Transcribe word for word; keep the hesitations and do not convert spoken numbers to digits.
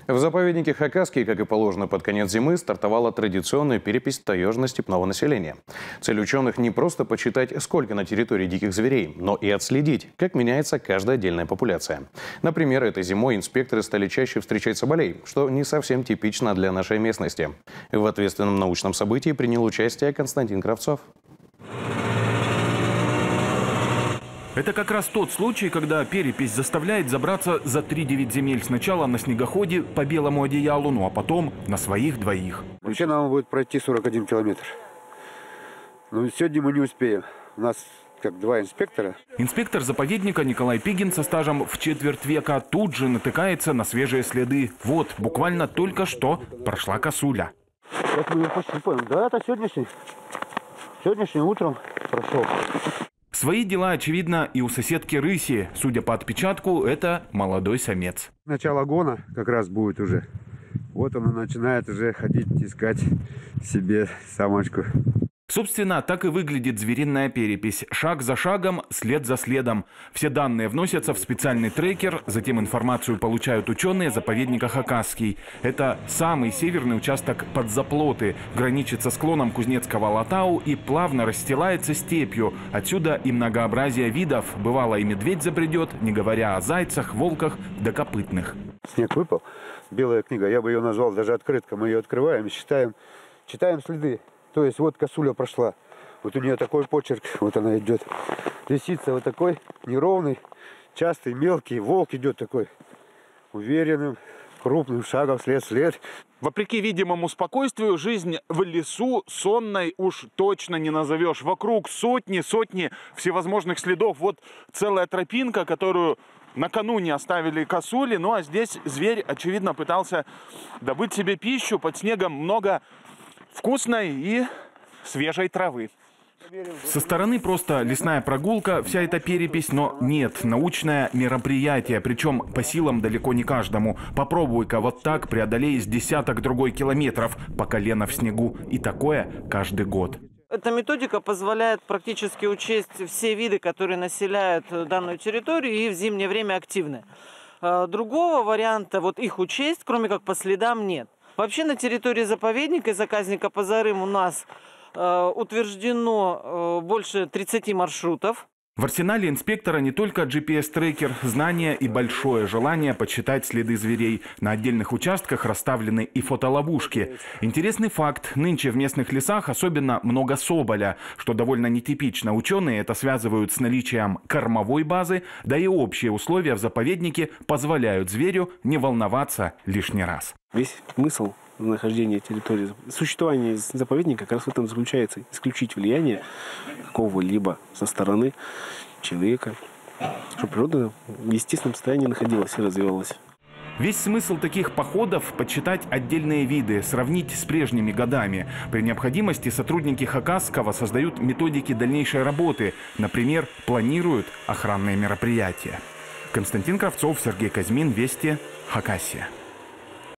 В заповеднике Хакасский, как и положено под конец зимы, стартовала традиционная перепись таежно-степного населения. Цель ученых не просто почитать, сколько на территории диких зверей, но и отследить, как меняется каждая отдельная популяция. Например, этой зимой инспекторы стали чаще встречать соболей, что не совсем типично для нашей местности. В ответственном научном событии принял участие Константин Кравцов. Это как раз тот случай, когда перепись заставляет забраться за три-девять земель сначала на снегоходе по белому одеялу, ну а потом на своих двоих. Вообще нам будет пройти сорок один километр. Но сегодня мы не успеем. У нас как два инспектора. Инспектор заповедника Николай Пигин со стажем в четверть века тут же натыкается на свежие следы. Вот, буквально только что прошла косуля. Вот мы ее пощупаем. Да, это сегодняшний. Сегодняшним утром прошел. Свои дела, очевидно, и у соседки рыси. Судя по отпечатку, это молодой самец. Начало гона как раз будет уже. Вот он начинает уже ходить, искать себе самочку. Собственно, так и выглядит звериная перепись. Шаг за шагом, след за следом. Все данные вносятся в специальный трекер, затем информацию получают ученые заповедника Хакасский. Это самый северный участок Подзаплоты, граничит со склоном Кузнецкого Алатау и плавно расстилается степью. Отсюда и многообразие видов. Бывало, и медведь забредет, не говоря о зайцах, волках да копытных. Снег выпал, белая книга, я бы ее назвал даже открытка. Мы ее открываем и читаем, читаем следы. То есть вот косуля прошла, вот у нее такой почерк, вот она идет. Лисица вот такой, неровный, частый, мелкий, волк идет такой, уверенным, крупным шагом, след-след. Вопреки видимому спокойствию, жизнь в лесу сонной уж точно не назовешь. Вокруг сотни, сотни всевозможных следов. Вот целая тропинка, которую накануне оставили косули, ну а здесь зверь, очевидно, пытался добыть себе пищу. Под снегом много вкусной и свежей травы. Со стороны просто лесная прогулка, вся эта перепись, но нет, научное мероприятие, причем по силам далеко не каждому. Попробуй-ка вот так преодолей с десяток другой километров по колено в снегу. И такое каждый год. Эта методика позволяет практически учесть все виды, которые населяют данную территорию и в зимнее время активны. Другого варианта вот их учесть, кроме как по следам, нет. Вообще на территории заповедника и заказника Позарым у нас э, утверждено э, больше тридцати маршрутов. В арсенале инспектора не только джи пи эс-трекер, знания и большое желание подсчитать следы зверей. На отдельных участках расставлены и фотоловушки. Интересный факт. Нынче в местных лесах особенно много соболя, что довольно нетипично. Ученые это связывают с наличием кормовой базы, да и общие условия в заповеднике позволяют зверю не волноваться лишний раз. Весь смысл нахождения территории, существования заповедника как раз в этом заключается. Исключить влияние какого-либо со стороны человека, чтобы природа в естественном состоянии находилась и развивалась. Весь смысл таких походов – подсчитать отдельные виды, сравнить с прежними годами. При необходимости сотрудники Хакасского создают методики дальнейшей работы. Например, планируют охранные мероприятия. Константин Кравцов, Сергей Казьмин, Вести, Хакасия.